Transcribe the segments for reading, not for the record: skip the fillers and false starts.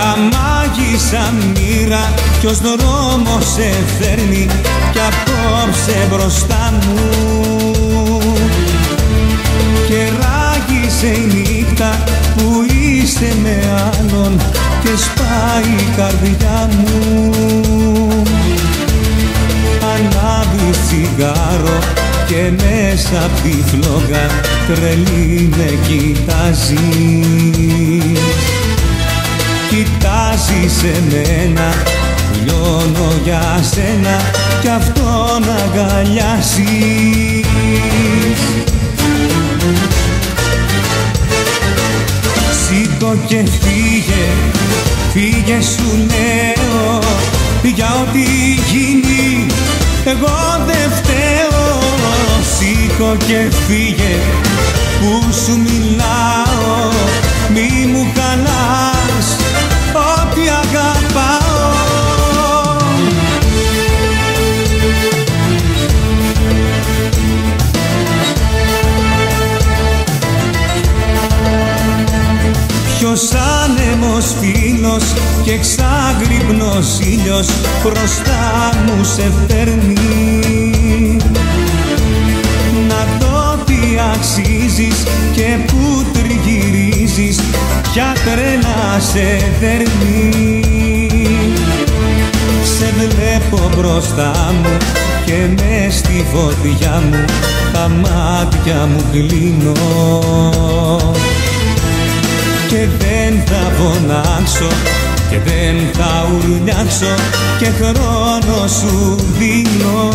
Μάγισσα μοίρα, ποιος δρόμος σε φέρνει κι απόψε μπροστά μου. Και ράγισε η νύχτα που είστε με άλλον και σπάει η καρδιά μου. Ανάβει τσιγάρο και μέσα απ' τη φλόγα τρελή με κοιτάζει. Κοιτάζει σε μένα, λιώνω για σένα κι αυτόν αγκαλιάζεις. Σήκω και φύγε, φύγε σου λέω, για ό,τι γίνει εγώ δεν φταίω. Σήκω και φύγε που σου μιλάω, μη μου χαλάς ό,τι αγαπάω. Ποιος άνεμος φίλος και εξάγρυπνος ήλιος μπροστά μου σε φέρνει. Να δω τι αξίζεις και που τριγυρίζεις, ποια τρέλα σε δέρνει. Σε βλέπω μπροστά μου και μες στη φωτιά μου τα μάτια μου κλείνω. Και δεν θα φωνάξω και δεν θα ουρλιάξω και χρόνο σου δίνω.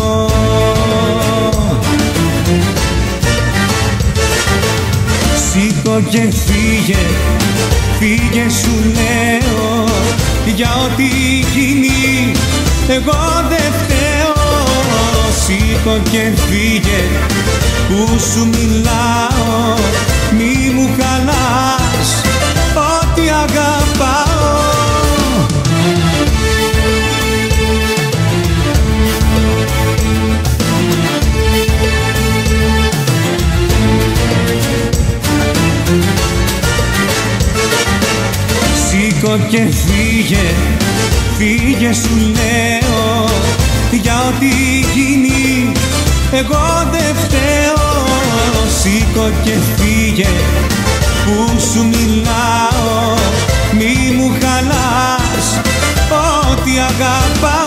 Σήκω και φύγε, φύγε σου λέω, για ό,τι γίνει εγώ δεν φταίω. Σήκω και φύγε που σου μιλάω, μη μου χαλάς ό,τι αγαπάω. Σήκω και φύγε, φύγε σου λέω, για ό,τι γίνει εγώ δεν φταίω. Σήκω και φύγε που σου μιλάω, μη μου χαλάς ό,τι αγαπάω.